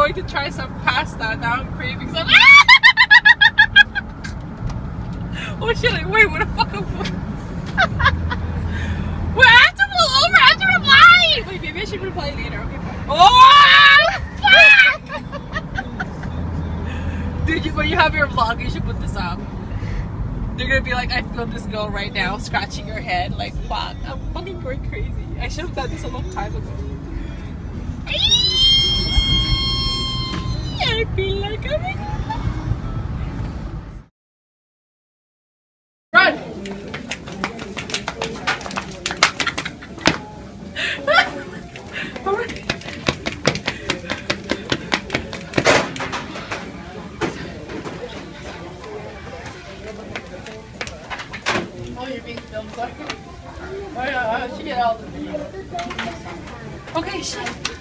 going to try some pasta. Now I'm craving some. Oh shit! Wait, what the fuck? Wait, I have to pull over. I have to reply. Wait, maybe I should reply later. Okay. Oh fuck! Dude, when you have your vlog, you should put this up. They're gonna be like, I feel this girl right now scratching her head. Like, fuck, I'm fucking going crazy. I should have done this a long time ago. I feel like I'm in. Run! Oh, you're being filmed, sorry. Oh, yeah, she get all the videos. Okay, shit.